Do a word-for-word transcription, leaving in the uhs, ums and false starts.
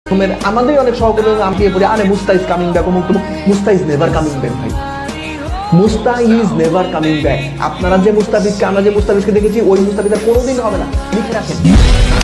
আমাদের অনেক সহকর্মী আমি বলি আরে Musta is coming back, Musta is never coming back. ভাই Musta is never coming back. আপনারা যে মুস্তাফিজকে আমরা যে মুস্তাফিজকে দেখেছি ওই মুস্তাফিজ আর কোনোদিন হবে না, লিখে রাখেন।